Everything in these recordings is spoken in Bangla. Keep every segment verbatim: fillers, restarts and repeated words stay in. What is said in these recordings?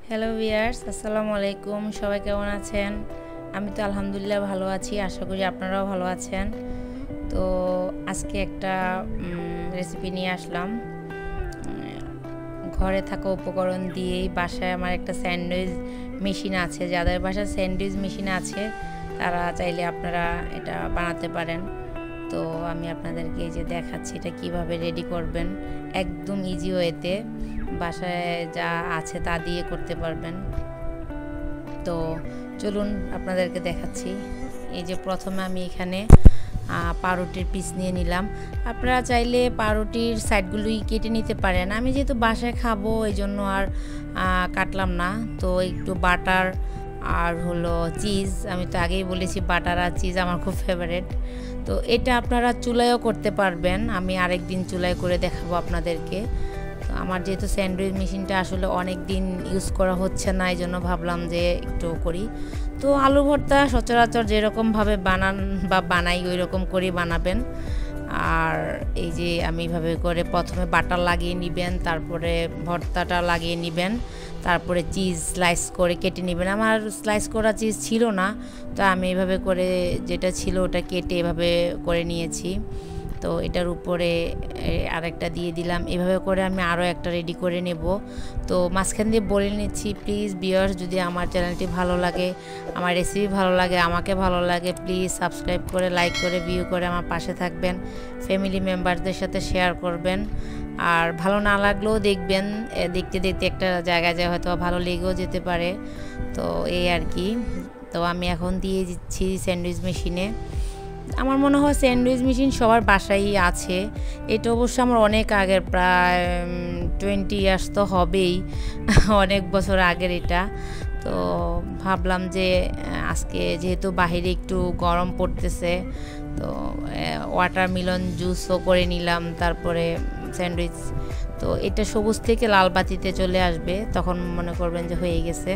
হ্যালো ভিউয়ার্স, আসসালামু আলাইকুম। সবাই কেমন আছেন? আমি তো আলহামদুলিল্লাহ ভালো আছি। আশা করি আপনারাও ভালো আছেন। তো আজকে একটা রেসিপি নিয়ে আসলাম। ঘরে থাকা উপকরণ দিয়েই বাসায় আমার একটা স্যান্ডউইচ মেশিন আছে। যাদের বাসায় স্যান্ডউইচ মেশিন আছে তারা চাইলে আপনারা এটা বানাতে পারেন। তো আমি আপনাদেরকে এই যে দেখাচ্ছি এটা কিভাবে রেডি করবেন। একদম ইজি ওয়েতে বাসায় যা আছে তা দিয়ে করতে পারবেন। তো চলুন আপনাদেরকে দেখাচ্ছি। এই যে প্রথমে আমি এখানে পাউরুটির পিস নিয়ে নিলাম। আপনারা চাইলে পাউরুটির সাইডগুলোই কেটে নিতে পারেন। আমি যেহেতু বাসায় খাবো এই জন্য আর কাটলাম না। তো একটু বাটার আর হলো চিজ, আমি তো আগেই বলেছি বাটার আর চিজ আমার খুব ফেভারিট। তো এটা আপনারা চুলায়ও করতে পারবেন। আমি আরেক দিন চুলায় করে দেখাবো আপনাদেরকে। তো আমার যেহেতু স্যান্ডউইচ মেশিনটা আসলে অনেক দিন ইউজ করা হচ্ছে না, এই জন্য ভাবলাম যে একটু করি। তো আলু ভর্তা সচরাচর যেরকমভাবে বানান বা বানাই ওই রকম করেই বানাবেন। আর এই যে আমি এইভাবে করে প্রথমে বাটার লাগিয়ে নেবেন, তারপরে ভর্তাটা লাগিয়ে নেবেন, তারপরে চিজ স্লাইস করে কেটে নেবেন। আমার স্লাইস করা চিজ ছিল না, তো আমি এভাবে করে যেটা ছিল ওটা কেটে এভাবে করে নিয়েছি। তো এটার উপরে আরেকটা দিয়ে দিলাম। এভাবে করে আমি আরও একটা রেডি করে নেব। তো মাঝখান দিয়ে বলে নিচ্ছি, প্লিজ ভিউয়ার্স, যদি আমার চ্যানেলটি ভালো লাগে, আমার রেসিপি ভালো লাগে, আমাকে ভালো লাগে, প্লিজ সাবস্ক্রাইব করে লাইক করে ভিউ করে আমার পাশে থাকবেন। ফ্যামিলি মেম্বারদের সাথে শেয়ার করবেন। আর ভালো না লাগলেও দেখবেন, দেখতে দেখতে একটা জায়গায় যায় হয়তো ভালো লেগেও যেতে পারে। তো এই আর কি। তো আমি এখন দিয়ে দিচ্ছি স্যান্ডউইচ মেশিনে। আমার মনে হয় স্যান্ডউইচ মেশিন সবার বাসায় আছে। এটা অবশ্য আমার অনেক আগের, প্রায় টোয়েন্টি ইয়ার্স তো হবেই, অনেক বছর আগের এটা। তো ভাবলাম যে আজকে যেহেতু বাহিরে একটু গরম পড়তেছে, তো ওয়াটারমেলন জুসও করে নিলাম, তারপরে স্যান্ডউইচ। তো এটা সবুজ থেকে লাল বাতিতে চলে আসবে, তখন মনে করবেন যে হয়ে গেছে।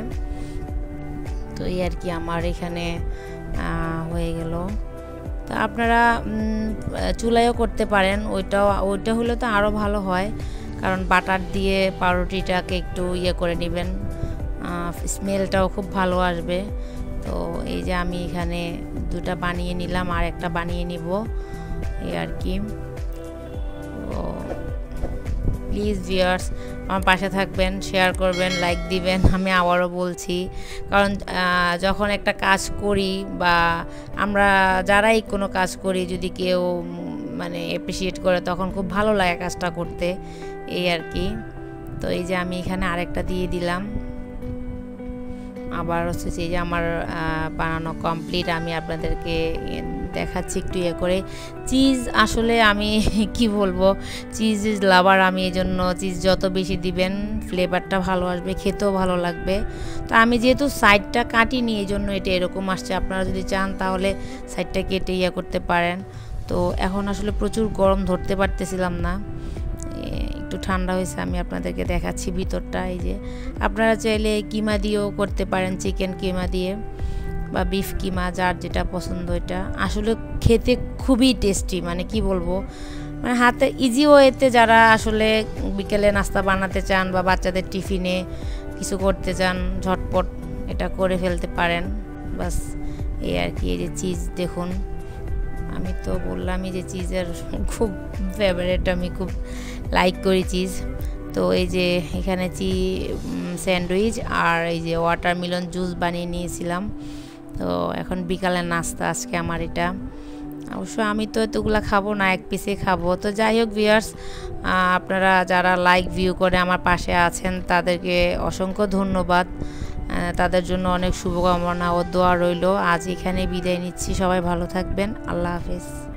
তো এই আর কি, আমার এখানে হয়ে গেল। তো আপনারা চুলায়ও করতে পারেন, ওইটাও ওইটা হলে তো আরও ভালো হয়, কারণ বাটার দিয়ে পাউরুটিটাকে একটু ইয়ে করে নেবেন, স্মেলটাও খুব ভালো আসবে। তো এই যে আমি এখানে দুটা বানিয়ে নিলাম, আর একটা বানিয়ে নিব এই আর কি। তো প্লিজ ভিউয়ার্স আমার পাশে থাকবেন, শেয়ার করবেন, লাইক দিবেন। আমি আবারও বলছি, কারণ যখন একটা কাজ করি বা আমরা যারাই কোনো কাজ করি, যদি কেউ মানে অ্যাপ্রিসিয়েট করে তখন খুব ভালো লাগে কাজটা করতে, এই আর কি। তো এই যে আমি এখানে আরেকটা দিয়ে দিলাম। আবার হচ্ছে যে আমার বানানো কমপ্লিট, আমি আপনাদেরকে দেখাচ্ছি একটু ইয়ে করে। চিজ আসলে আমি কি বলবো, চিজ ইজ লাভার আমি, এই জন্য চিজ যত বেশি দিবেন ফ্লেভারটা ভালো আসবে, খেতেও ভালো লাগবে। তো আমি যেহেতু সাইডটা কাটিনি এই জন্য এটা এরকম আসছে। আপনারা যদি চান তাহলে সাইডটা কেটে ইয়ে করতে পারেন। তো এখন আসলে প্রচুর গরম, ধরতে পারতেছিলাম না, একটু ঠান্ডা হয়েছে। আমি আপনাদেরকে দেখাচ্ছি ভিতরটা। এই যে আপনারা চাইলে কিমা দিয়েও করতে পারেন, চিকেন কিমা দিয়ে বা বিফ কিমা, যার যেটা পছন্দ। এটা আসলে খেতে খুবই টেস্টি, মানে কি বলবো, মানে হাতে ইজি ওয়েতে যারা আসলে বিকেলে নাস্তা বানাতে চান বা বাচ্চাদের টিফিনে কিছু করতে চান, ঝটপট এটা করে ফেলতে পারেন। বাস এই আর কি। এই যে চিজ দেখুন, আমি তো বললামই যে চিজের খুব ফেভারিট, আমি খুব লাইক করি চিজ। তো এই যে এখানে চি স্যান্ডউইচ আর এই যে ওয়াটারমেলন জুস বানিয়ে নিয়েছিলাম। তো এখন বিকালের নাস্তা আজকে আমার এটা। অবশ্য আমি তো এতগুলো খাবো না, এক পিসে খাবো। তো যাই হোক ভিউয়ার্স, আপনারা যারা লাইক ভিউ করে আমার পাশে আছেন তাদেরকে অসংখ্য ধন্যবাদ। তাদের জন্য অনেক শুভকামনা ও দোয়া রইল। আজ এখানে বিদায় নিচ্ছি, সবাই ভালো থাকবেন, আল্লাহ হাফেজ।